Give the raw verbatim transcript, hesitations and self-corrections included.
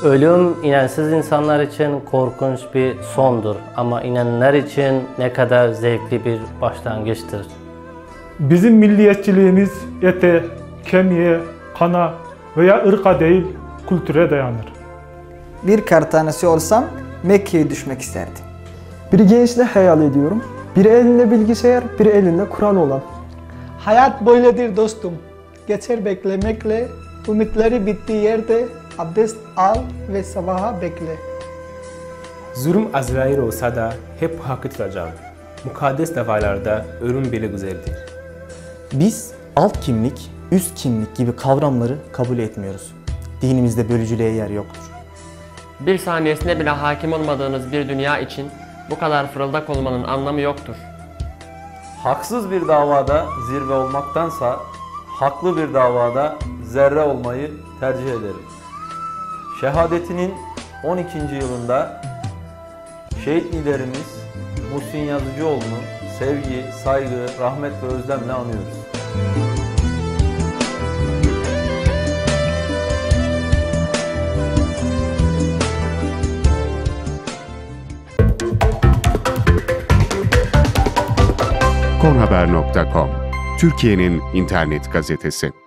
Ölüm inançsız insanlar için korkunç bir sondur ama inananlar için ne kadar zevkli bir başlangıçtır. Bizim milliyetçiliğimiz ete, kemiğe, kana veya ırka değil, kültüre dayanır. Bir kar tanesi olsam Mekke'ye düşmek isterdim. Bir gençle hayal ediyorum. Biri elinde bilgisayar, biri elinde Kur'an olan. Hayat böyledir dostum. Geçer beklemekle, ümitleri bittiği yerde abdest al ve sabaha bekle. Zulüm Azrail olsa da hep hakkı tutacağım. Mukaddes davalarda ölüm bile güzeldir. Biz alt kimlik, üst kimlik gibi kavramları kabul etmiyoruz. Dinimizde bölücülüğe yer yoktur. Bir saniyesine bile hakim olmadığınız bir dünya için bu kadar fırıldak olmanın anlamı yoktur. Haksız bir davada zirve olmaktansa haklı bir davada zerre olmayı tercih ederim. Şehadetinin on ikinci yılında şehit liderimiz Muhsin Yazıcıoğlu'nu sevgi, saygı, rahmet ve özlemle anıyoruz. konhaber nokta com Türkiye'nin internet gazetesi.